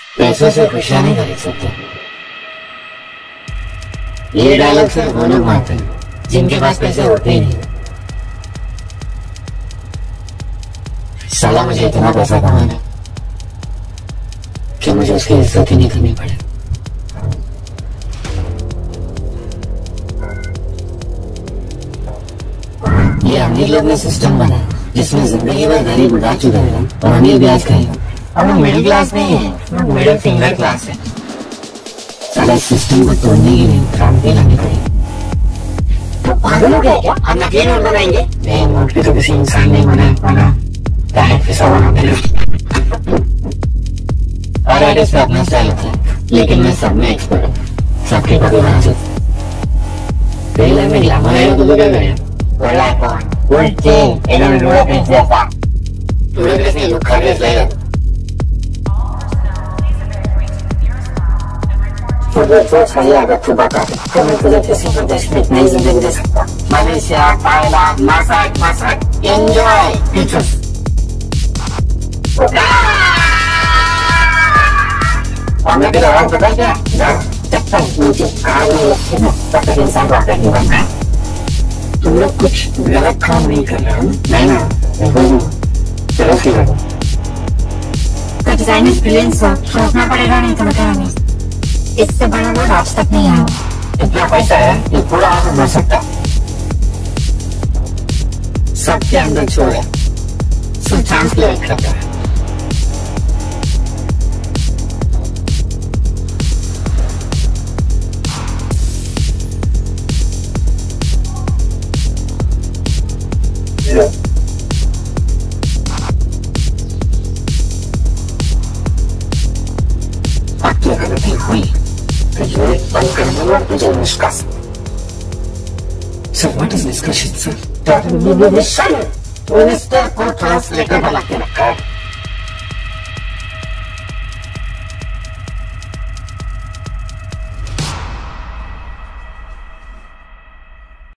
पैसों से खुशियां नहीं खरीद सकते। ये डायलॉग सिर्फ वो लोग मारते हैं जिनके पास पैसे होते ही नहीं। साला मुझे इतना पैसा कमाना है कि मुझे उसकी इज्जत ही नहीं करनी पड़े। ये अमीर लोग ने सिस्टम बना जिसमें जिंदगी भर गरीब उड़ा चुका है और अमीर ब्याज खाएगा। और वो मिडिल क्लास नहीं है, मिडिल फिंगर क्लास है। साला सिस्टम को तोड़ने के लिए क्रांति लानी पड़ेगी। तो पागल हो गया क्या? हम नकली नोट बनाएंगे? नहीं, नोट भी तो किसी इंसान ने बनाया, पैसा बना और आर्टिस्ट का अपना स्टाइल होता है, लेकिन मैं सब में एक्सपर्ट हूँ। सबके कभी बना सकते ट्रेलर में ग्लैमर है तो क्या करें? बोला कौन? कोई चेन इन्होंने लोड़ा प्रिंस जैसा लोड़ा प्रिंस ने लुक खा के लाया। तो सोच रही है अगर तू बता तो मैं तुझे किसी प्रदेश में नई जिंदगी दे सकता। मलेशिया, थाईलैंड, मसाक, एंजॉय फीचर्स। हमने भी आवाज पता क्या? जब तक मुझे कार में रखे ना तब तक इंसान को नहीं बनना है। तुम लोग कुछ गलत काम नहीं कर रहे हो। नहीं ना, चलो फिर डिजाइनर्स ब्रिलियंट सोचना पड़ेगा, नहीं तो बताया नहीं। इससे बड़ा वो आज तक नहीं आया। इतना पैसा है ये पूरा आगे बढ़ सकता। सबके अंदर छोड़ है, सिर्फ चांस ले रखता है। आपकी गलती हुई तो ये बंद करने में मुझे निष्कास। So what is discussion, sir? That will be the mission. Minister को ट्रांसलेटर बना के रखा है।